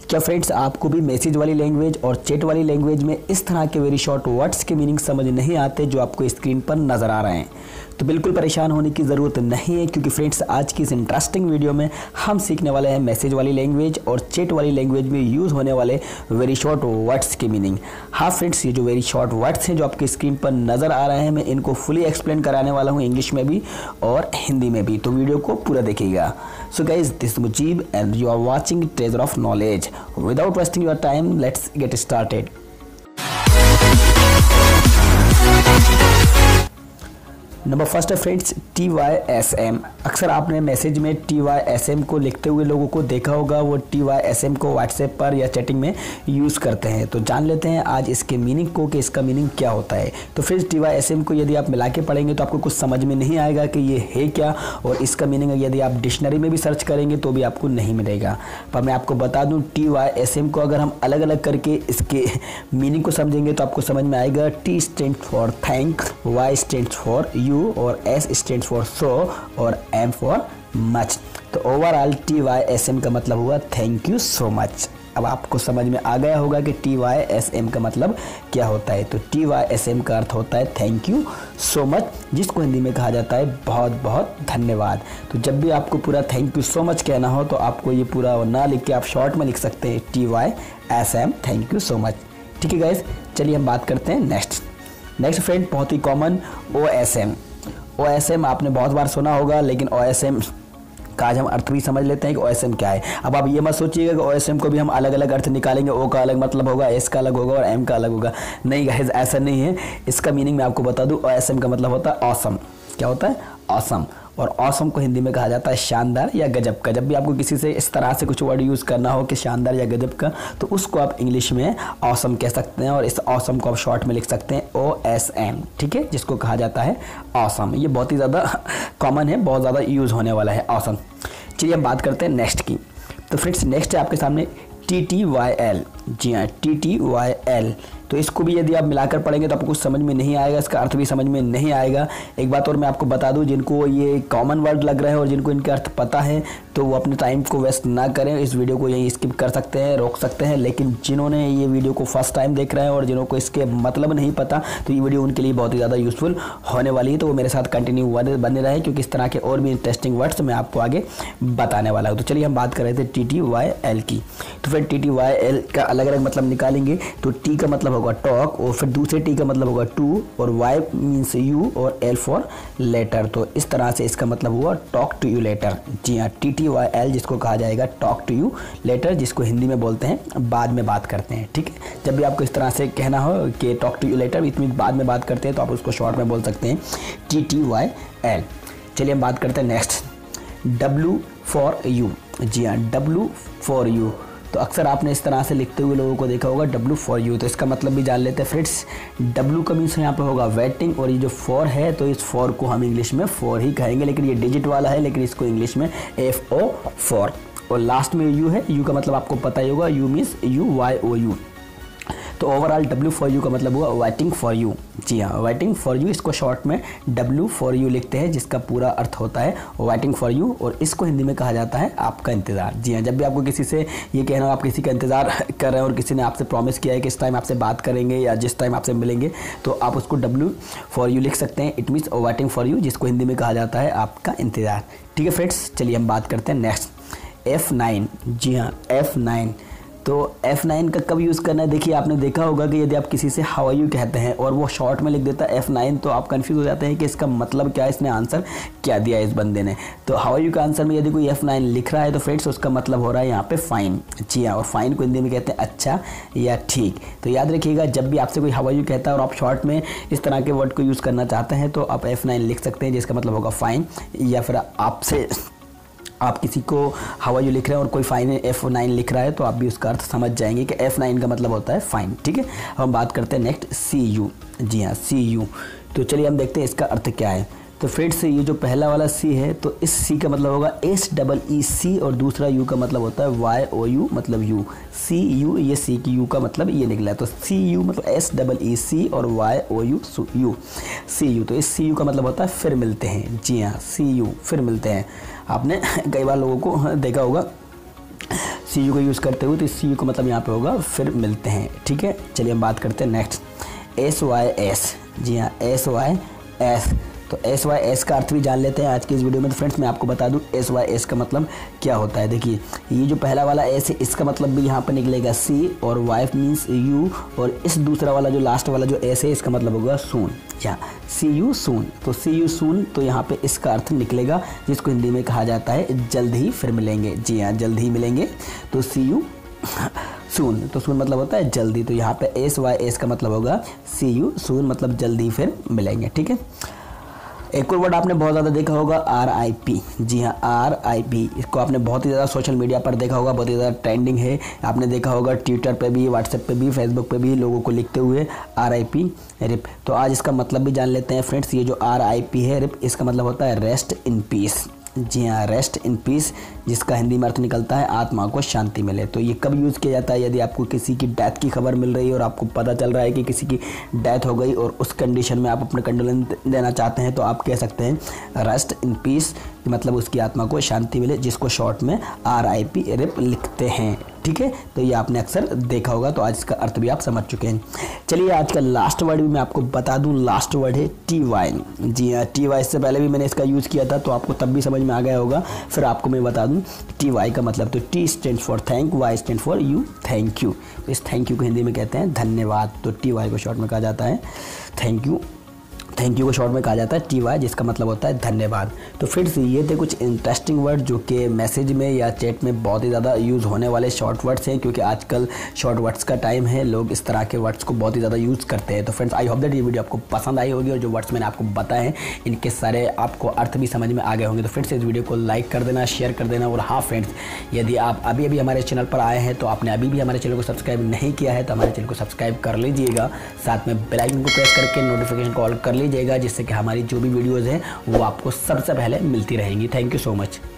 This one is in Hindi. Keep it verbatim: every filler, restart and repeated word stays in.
क्या फ्रेंड्स आपको भी मैसेज वाली लैंग्वेज और चैट वाली लैंग्वेज में इस तरह के वेरी शॉर्ट वर्ड्स के मीनिंग समझ नहीं आते जो आपको स्क्रीन पर नज़र आ रहे हैं? तो बिल्कुल परेशान होने की ज़रूरत नहीं है, क्योंकि फ्रेंड्स आज की इस इंटरेस्टिंग वीडियो में हम सीखने वाले हैं मैसेज वाली लैंग्वेज और चैट वाली लैंग्वेज में यूज़ होने वाले वेरी शॉर्ट वर्ड्स के मीनिंग। हाँ फ्रेंड्स, ये जो वेरी शॉर्ट वर्ड्स हैं जो आपके स्क्रीन पर नज़र आ रहे हैं, मैं इनको फुली एक्सप्लेन कराने वाला हूँ इंग्लिश में भी और हिंदी में भी, तो वीडियो को पूरा देखिएगा। So guys, this Mujib and you are watching treasure of knowledge. Without wasting your time, let's get started. Number first है friends T Y S M. अक्सर आपने मैसेज में टी वाई एस एम को लिखते हुए लोगों को देखा होगा। वो टी वाई एस एम को व्हाट्सएप पर या चैटिंग में यूज़ करते हैं। तो जान लेते हैं आज इसके मीनिंग को कि इसका मीनिंग क्या होता है। तो friends T Y S M को यदि आप मिला के पढ़ेंगे तो आपको कुछ समझ में नहीं आएगा कि ये है क्या, और इसका मीनिंग यदि आप डिक्शनरी में भी सर्च करेंगे तो भी आपको नहीं मिलेगा। पर मैं आपको बता दूँ, टी वाई एस एम को अगर हम अलग अलग करके इसके मीनिंग को समझेंगे तो आपको समझ में आएगा। T stand for thank, Y stand for you, और एस स्टैंड फॉर सो, और एम फॉर मच। तो overall T Y S M का मतलब हुआ थैंक यू सो मच। अब आपको समझ में आ गया होगा कि टी वाई एस एम का मतलब क्या होता है। तो टी वाई एस एम का अर्थ होता है थैंक यू सो मच, जिसको हिंदी में कहा जाता है बहुत बहुत धन्यवाद। तो जब भी आपको पूरा थैंक यू सो मच कहना हो तो आपको ये पूरा ना लिख के आप शॉर्ट में लिख सकते हैं T Y S M, thank you so much. ठीक है गाइस, चलिए हम बात करते हैं नेक्स्ट नेक्स्ट फ्रेंड, बहुत ही common O S M. O S M आपने बहुत बार सुना होगा, लेकिन ओ एस एम का आज हम अर्थ भी समझ लेते हैं कि ओ एस एम क्या है। अब आप ये मत सोचिएगा कि ओ एस एम को भी हम अलग अलग अर्थ निकालेंगे, ओ का अलग मतलब होगा, एस का अलग होगा और एम का अलग होगा। नहीं गाइस, ऐसा नहीं है। इसका मीनिंग मैं आपको बता दूं, ओ एस एम का मतलब होता है ऑसम। क्या होता है? ऑसम। और ऑसम को हिंदी में कहा जाता है शानदार या गजब का। जब भी आपको किसी से इस तरह से कुछ वर्ड यूज़ करना हो कि शानदार या गजब का, तो उसको आप इंग्लिश में ऑसम कह सकते हैं, और इस ऑसम को आप शॉर्ट में लिख सकते हैं ओ एस एम। ठीक है, जिसको कहा जाता है ऑसम। ये बहुत ही ज़्यादा कॉमन है, बहुत ज़्यादा यूज़ होने वाला है ऑसम। चलिए हम बात करते हैं नेक्स्ट की। तो फ्रेंड्स नेक्स्ट है आपके सामने टी टी वाई एल। जी हाँ, टी टी वाई एल। तो इसको भी यदि आप मिलाकर पढ़ेंगे तो आपको कुछ समझ में नहीं आएगा, इसका अर्थ भी समझ में नहीं आएगा। एक बात और मैं आपको बता दूं, जिनको ये कॉमन वर्ड लग रहा है और जिनको इनके अर्थ पता है तो वो अपने टाइम को वेस्ट ना करें, इस वीडियो को यहीं स्किप कर सकते हैं, रोक सकते हैं। लेकिन जिन्होंने ये वीडियो को फर्स्ट टाइम देख रहे हैं और जिन्होंने इसके मतलब नहीं पता, तो ये वीडियो उनके लिए बहुत ही ज़्यादा यूजफुल होने वाली है। तो वो मेरे साथ कंटिन्यू बने रहे, क्योंकि इस तरह के और भी इंटरेस्टिंग वर्ड्स मैं आपको आगे बताने वाला हूँ। तो चलिए हम बात कर रहे थे टी टी वाई एल की। तो फिर टी टी वाई एल का अलग अलग मतलब निकालेंगे। तो टी का मतलब होगा टॉक, और फिर दूसरे टी का मतलब होगा टू, और वाई मीन्स यू, और एल फॉर लेटर। तो इस तरह से इसका मतलब हुआ टॉक टू यू लेटर। जी हाँ, टी टी वाई एल जिसको कहा जाएगा टॉक टू यू लेटर, जिसको हिंदी में बोलते हैं बाद में बात करते हैं। ठीक है, जब भी आपको इस तरह से कहना हो कि टॉक टू यू लेटर, इसमें बाद में बात करते हैं, तो आप उसको शॉर्ट में बोल सकते हैं टी टी वाई एल। चलिए हम बात करते हैं नेक्स्ट, डब्ल्यू फॉर यू। जी हाँ, डब्ल्यू फॉर यू। तो अक्सर आपने इस तरह से लिखते हुए लोगों को देखा होगा डब्ल्यू फॉर यू। तो इसका मतलब भी जान लेते हैं फ्रेंड्स। डब्ल्यू का मीन्स यहाँ पे होगा वेटिंग, और ये जो फॉर है तो इस फॉर को हम इंग्लिश में फॉर ही कहेंगे, लेकिन ये डिजिट वाला है, लेकिन इसको इंग्लिश में एफ ओ फॉर। और लास्ट में यू है, यू का मतलब आपको पता ही होगा, U means you Y O U. तो ओवरऑल डब्ल्यू फॉर यू का मतलब हुआ वेटिंग फॉर यू। जी हाँ, वेटिंग फॉर यू, इसको शॉर्ट में डब्ल्यू फॉर यू लिखते हैं, जिसका पूरा अर्थ होता है वेटिंग फॉर यू, और इसको हिंदी में कहा जाता है आपका इंतज़ार। जी हाँ, जब भी आपको किसी से ये कहना हो आप किसी का इंतज़ार कर रहे हैं और किसी ने आपसे प्रॉमिस किया है कि इस टाइम आपसे बात करेंगे या जिस टाइम आपसे मिलेंगे, तो आप उसको डब्ल्यू फॉर यू लिख सकते हैं। It means waiting for you, जिसको हिंदी में कहा जाता है आपका इंतज़ार। ठीक है फ्रेंड्स, चलिए हम बात करते हैं नेक्स्ट, एफ नाइन। जी हाँ, एफ नाइन। तो एफ नाइन का कब यूज़ करना है? देखिए, आपने देखा होगा कि यदि आप किसी से हाउ आर यू कहते हैं और वो शॉर्ट में लिख देता है एफ नाइन, तो आप कंफ्यूज हो जाते हैं कि इसका मतलब क्या है, इसने आंसर क्या दिया इस बंदे ने। तो हाउ आर यू का आंसर में यदि कोई एफ नाइन लिख रहा है तो फ्रेंड्स उसका मतलब हो रहा है यहाँ पे फाइन। जी हाँ, और फाइन को हिंदी में कहते हैं अच्छा या ठीक। तो याद रखिएगा, जब भी आपसे कोई हाउ आर यू कहता है और आप शॉर्ट में इस तरह के वर्ड को यूज़ करना चाहते हैं तो आप एफ नाइन लिख सकते हैं, जिसका मतलब होगा फाइन। या फिर आपसे आप किसी को हाउ आर यू लिख रहे हैं और कोई फाइन एफ नाइन लिख रहा है, तो आप भी उसका अर्थ समझ जाएंगे कि एफ नाइन का मतलब होता है फाइन। ठीक है, अब हम बात करते हैं नेक्स्ट, सी यू। जी हाँ, सी यू। तो चलिए हम देखते हैं इसका अर्थ क्या है। तो फ्रेंड्स ये जो पहला वाला सी है, तो इस सी का मतलब होगा एस डबल ई सी, और दूसरा यू का मतलब होता है वाई ओ यू, मतलब यू। सी यू, ये सी की यू का मतलब ये निकला है। तो सी यू मतलब एस डबल ई सी और Y O U U, C U. तो इस सी यू का मतलब होता है फिर मिलते हैं। जी हाँ, सी यू, फिर मिलते हैं। आपने कई बार लोगों को देखा होगा सी यू को यूज़ करते हुए, तो सी यू को मतलब यहाँ पे होगा फिर मिलते हैं। ठीक है, चलिए हम बात करते हैं नेक्स्ट एस वाई एस। जी हाँ, एस वाई एस। तो एस वाई एस का अर्थ भी जान लेते हैं आज की इस वीडियो में। तो फ्रेंड्स मैं आपको बता दूं एस वाई एस का मतलब क्या होता है। देखिए ये जो पहला वाला एस है इसका मतलब भी यहाँ पर निकलेगा सी, और वाइफ मीन्स यू, और इस दूसरा वाला जो लास्ट वाला जो एस है इसका मतलब होगा सून। यहाँ सी यू सून, तो सी यू सून, तो यहाँ पे इसका अर्थ निकलेगा जिसको हिंदी में कहा जाता है जल्द ही फिर मिलेंगे। जी हाँ, जल्द ही मिलेंगे। तो सी यू सून, तो सून मतलब होता है जल्दी, तो यहाँ पे एस वाई एस का मतलब होगा सी यू सून, मतलब जल्दी फिर मिलेंगे। ठीक है, एक और वर्ड आपने बहुत ज़्यादा देखा होगा आर आई पी। जी हाँ, आर आई पी, इसको आपने बहुत ही ज़्यादा सोशल मीडिया पर देखा होगा, बहुत ही ज़्यादा ट्रेंडिंग है। आपने देखा होगा ट्विटर पे भी, व्हाट्सएप पे भी, फेसबुक पे भी लोगों को लिखते हुए आर आई पी रिप। तो आज इसका मतलब भी जान लेते हैं फ्रेंड्स। ये जो आर आई पी है रिप, इसका मतलब होता है रेस्ट इन पीस। जी हाँ, रेस्ट इन पीस, जिसका हिंदी में अर्थ निकलता है आत्मा को शांति मिले। तो ये कब यूज़ किया जाता है? यदि आपको किसी की डेथ की खबर मिल रही है और आपको पता चल रहा है कि किसी की डेथ हो गई और उस कंडीशन में आप अपने कंडोलेंस देना चाहते हैं, तो आप कह सकते हैं रेस्ट इन पीस, मतलब उसकी आत्मा को शांति मिले, जिसको शॉर्ट में आर आई पी रिप लिखते हैं। ठीक है, तो ये आपने अक्सर देखा होगा, तो आज इसका अर्थ भी आप समझ चुके हैं। चलिए आज का लास्ट वर्ड भी मैं आपको बता दूं, लास्ट वर्ड है टी वाई। जी हाँ, टी वाई, इससे पहले भी मैंने इसका यूज़ किया था, तो आपको तब भी समझ में आ गया होगा। फिर आपको मैं बता दूं टी वाई का मतलब। तो T stand for thank, Y stand for you, thank you. इस थैंक यू को हिंदी में कहते हैं धन्यवाद। तो टी वाई को शॉर्ट में कहा जाता है थैंक यू। थैंक यू को शॉर्ट में कहा जाता है टी वाई, जिसका मतलब होता है धन्यवाद। तो फिर से ये थे कुछ इंटरेस्टिंग वर्ड जो कि मैसेज में या चैट में बहुत ही ज़्यादा यूज़ होने वाले शॉर्ट वर्ड्स हैं, क्योंकि आजकल शॉर्ट वर्ड्स का टाइम है, लोग इस तरह के वर्ड्स को बहुत ही ज़्यादा यूज़ करते हैं। तो फ्रेंड्स आई होप दैट ये वीडियो आपको पसंद आई होगी, और जो वर्ड्स मैंने आपको बताए हैं इनके सारे आपको अर्थ भी समझ में आ गए होंगे। तो फ्रेंड्स इस वीडियो को लाइक कर देना, शेयर कर देना। और हाँ फ्रेंड्स, यदि आप अभी अभी हमारे चैनल पर आए हैं, तो आपने अभी भी हमारे चैनल को सब्सक्राइब नहीं किया है, तो हमारे चैनल को सब्सक्राइब कर लीजिएगा। साथ में बेल आइकन को प्रेस करके नोटिफिकेशन को ऑल कर लीजिएगा, जिससे कि हमारी जो भी वीडियोज़ हैं वो आपको सबसे पहले मिलती रहेंगी। Thank you so much.